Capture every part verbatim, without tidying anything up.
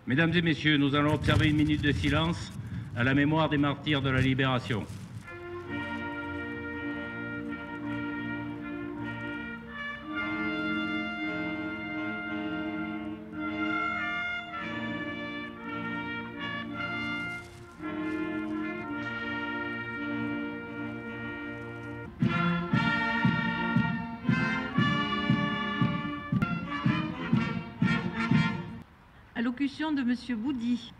Mesdames et messieurs, nous allons observer une minute de silence à la mémoire des martyrs de la Libération. Allocution de Monsieur Boudy.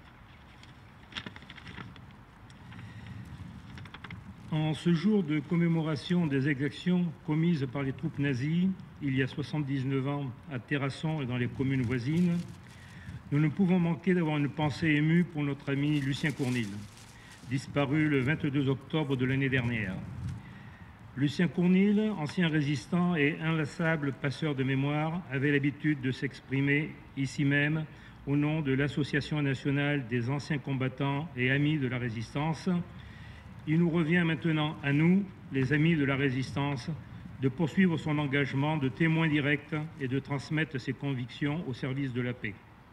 En ce jour de commémoration des exactions commises par les troupes nazies, il y a soixante-dix-neuf ans, à Terrasson et dans les communes voisines, nous ne pouvons manquer d'avoir une pensée émue pour notre ami Lucien Cournil, disparu le vingt-deux octobre de l'année dernière. Lucien Cournil, ancien résistant et inlassable passeur de mémoire, avait l'habitude de s'exprimer ici même au nom de l'Association nationale des anciens combattants et amis de la Résistance. Il nous revient maintenant à nous, les amis de la Résistance, de poursuivre son engagement de témoin direct et de transmettre ses convictions au service de la paix.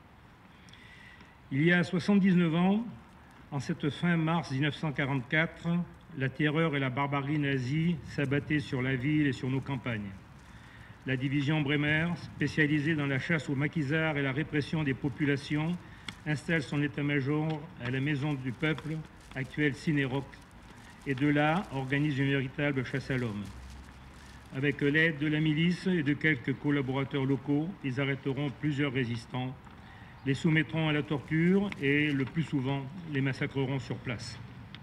Il y a soixante-dix-neuf ans, en cette fin mars mille neuf cent quarante-quatre, la terreur et la barbarie nazie s'abattaient sur la ville et sur nos campagnes. La division Bremer, spécialisée dans la chasse aux maquisards et la répression des populations, installe son état-major à la Maison du Peuple, actuelle Cinéroc, et de là organise une véritable chasse à l'homme. Avec l'aide de la milice et de quelques collaborateurs locaux, ils arrêteront plusieurs résistants, les soumettront à la torture et, le plus souvent, les massacreront sur place.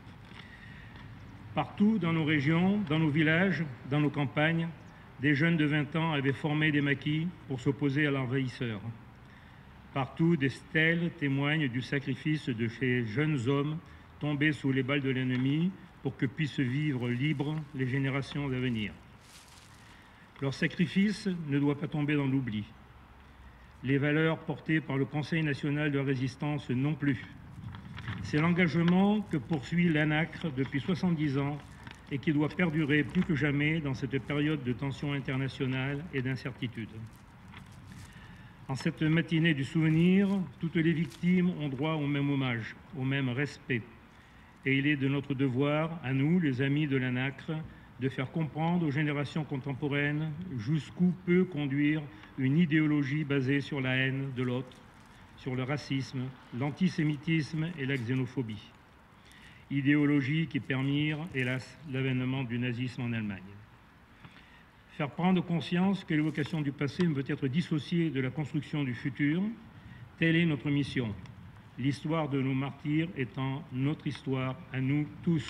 Partout dans nos régions, dans nos villages, dans nos campagnes, des jeunes de vingt ans avaient formé des maquis pour s'opposer à l'envahisseur. Partout, des stèles témoignent du sacrifice de ces jeunes hommes tombés sous les balles de l'ennemi pour que puissent vivre libres les générations à venir. Leur sacrifice ne doit pas tomber dans l'oubli. Les valeurs portées par le Conseil national de résistance non plus. C'est l'engagement que poursuit l'ANACRE depuis soixante-dix ans et qui doit perdurer plus que jamais dans cette période de tension internationale et d'incertitude. En cette matinée du souvenir, toutes les victimes ont droit au même hommage, au même respect. Et il est de notre devoir, à nous, les amis de l'ANACRE, de faire comprendre aux générations contemporaines jusqu'où peut conduire une idéologie basée sur la haine de l'autre, sur le racisme, l'antisémitisme et la xénophobie. Idéologie qui permirent, hélas, l'avènement du nazisme en Allemagne. Faire prendre conscience que l'évocation du passé ne peut être dissociée de la construction du futur, telle est notre mission. L'histoire de nos martyrs étant notre histoire à nous tous.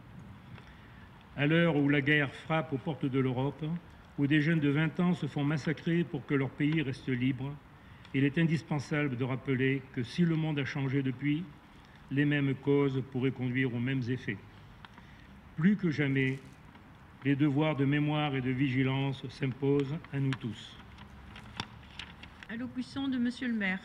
À l'heure où la guerre frappe aux portes de l'Europe, où des jeunes de vingt ans se font massacrer pour que leur pays reste libre, il est indispensable de rappeler que si le monde a changé depuis, les mêmes causes pourraient conduire aux mêmes effets. Plus que jamais, les devoirs de mémoire et de vigilance s'imposent à nous tous. Allocution de Monsieur le maire.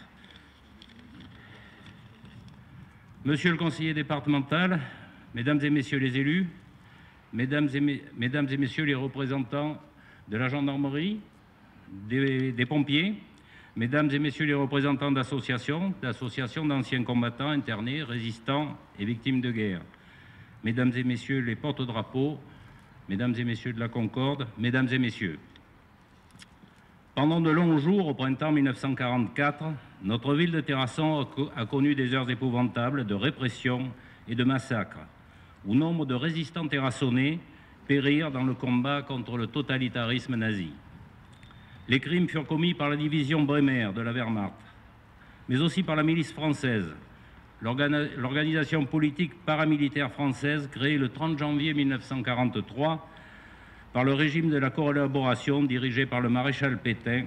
Monsieur le conseiller départemental, mesdames et messieurs les élus, mesdames et, mes, mesdames et messieurs les représentants de la gendarmerie, des, des pompiers, mesdames et messieurs les représentants d'associations, d'associations d'anciens combattants, internés, résistants et victimes de guerre, mesdames et messieurs les porte-drapeaux, mesdames et messieurs de la Concorde, mesdames et messieurs. Pendant de longs jours, au printemps mille neuf cent quarante-quatre, notre ville de Terrasson a connu des heures épouvantables de répression et de massacres, où nombre de résistants terrassonnais périrent dans le combat contre le totalitarisme nazi. Les crimes furent commis par la division Bremer de la Wehrmacht, mais aussi par la milice française, l'organisation politique paramilitaire française créée le trente janvier mille neuf cent quarante-trois par le régime de la collaboration dirigé par le maréchal Pétain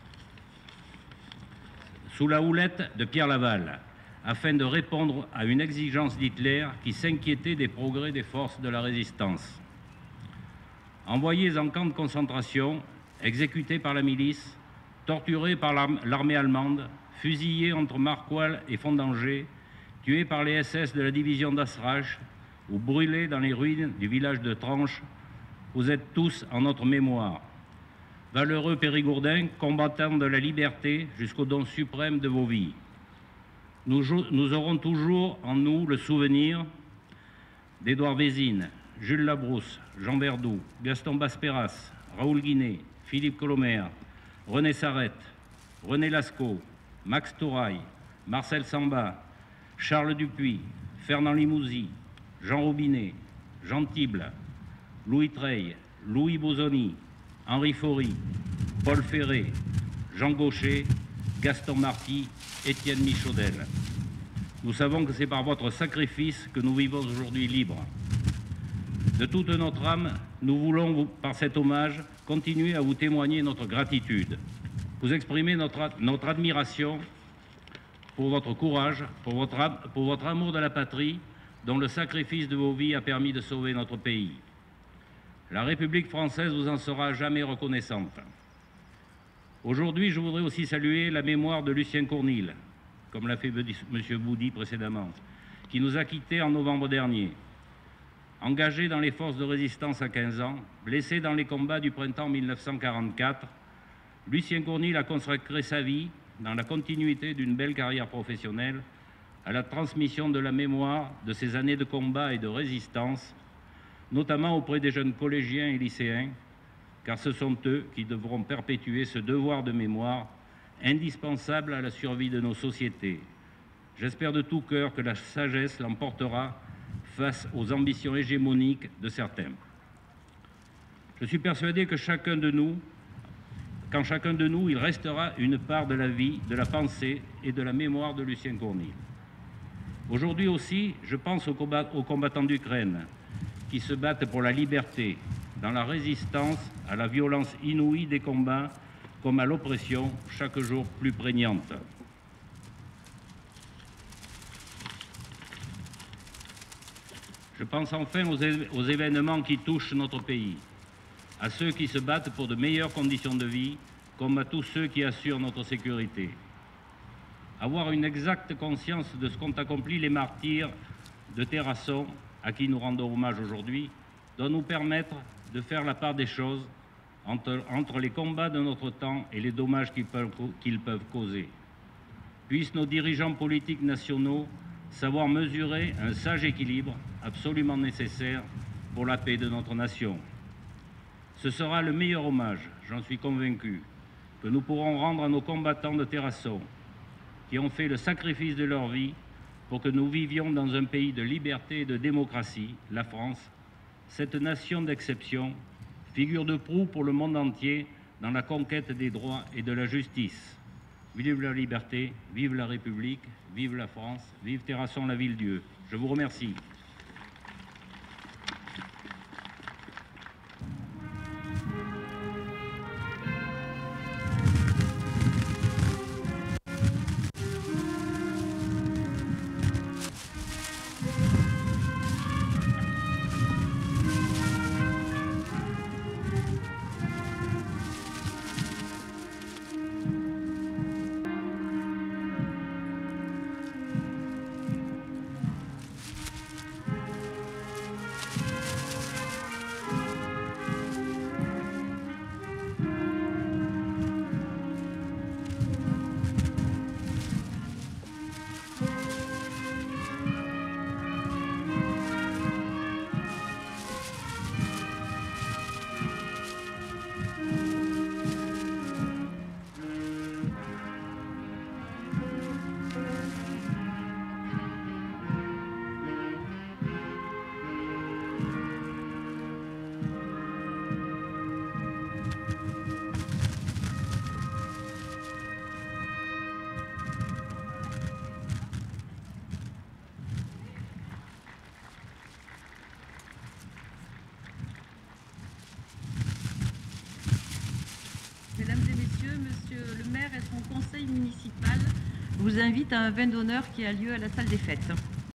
sous la houlette de Pierre Laval, afin de répondre à une exigence d'Hitler qui s'inquiétait des progrès des forces de la résistance. Envoyés en camp de concentration, exécutés par la milice, torturés par l'armée allemande, fusillés entre Marcoing et Fondanger, tués par les S S de la division d'Asrach ou brûlés dans les ruines du village de Tranche, vous êtes tous en notre mémoire. Valeureux Périgourdins, combattants de la liberté jusqu'au don suprême de vos vies. Nous, nous aurons toujours en nous le souvenir d'Édouard Vézine, Jules Labrousse, Jean Verdoux, Gaston Basperas, Raoul Guinet, Philippe Colomer, René Sarrette, René Lascaux, Max Touraille, Marcel Samba, Charles Dupuis, Fernand Limousin, Jean Robinet, Jean Tible, Louis Treille, Louis Bozoni, Henri Faury, Paul Ferré, Jean Gaucher, Gaston Marty, Étienne Michaudel. Nous savons que c'est par votre sacrifice que nous vivons aujourd'hui libres. De toute notre âme, nous voulons, par cet hommage, continuer à vous témoigner notre gratitude, vous exprimer notre, notre admiration pour votre courage, pour votre, pour votre amour de la patrie, dont le sacrifice de vos vies a permis de sauver notre pays. La République française vous en sera jamais reconnaissante. Aujourd'hui, je voudrais aussi saluer la mémoire de Lucien Cournil, comme l'a fait M. Boudy précédemment, qui nous a quittés en novembre dernier. Engagé dans les forces de résistance à quinze ans, blessé dans les combats du printemps mille neuf cent quarante-quatre, Lucien Cournil a consacré sa vie, dans la continuité d'une belle carrière professionnelle, à la transmission de la mémoire de ces années de combat et de résistance, notamment auprès des jeunes collégiens et lycéens, car ce sont eux qui devront perpétuer ce devoir de mémoire indispensable à la survie de nos sociétés. J'espère de tout cœur que la sagesse l'emportera face aux ambitions hégémoniques de certains. Je suis persuadé que chacun de nous, qu'en chacun de nous, il restera une part de la vie, de la pensée et de la mémoire de Lucien Cournil. Aujourd'hui aussi, je pense aux, combat, aux combattants d'Ukraine qui se battent pour la liberté, dans la résistance à la violence inouïe des combats comme à l'oppression chaque jour plus prégnante. Je pense enfin aux, é aux événements qui touchent notre pays, à ceux qui se battent pour de meilleures conditions de vie, comme à tous ceux qui assurent notre sécurité. Avoir une exacte conscience de ce qu'ont accompli les martyrs de Terrasson, à qui nous rendons hommage aujourd'hui, doit nous permettre de faire la part des choses entre, entre les combats de notre temps et les dommages qu'ils peuvent, qu'ils peuvent causer. Puissent nos dirigeants politiques nationaux savoir mesurer un sage équilibre absolument nécessaire pour la paix de notre nation. Ce sera le meilleur hommage, j'en suis convaincu, que nous pourrons rendre à nos combattants de Terrasson, qui ont fait le sacrifice de leur vie pour que nous vivions dans un pays de liberté et de démocratie, la France, cette nation d'exception, figure de proue pour le monde entier dans la conquête des droits et de la justice. Vive la liberté, vive la République, vive la France, vive Terrasson, la ville-dieu. Je vous remercie. Mesdames et messieurs, monsieur le maire et son conseil municipal vous invitent à un vin d'honneur qui a lieu à la salle des fêtes.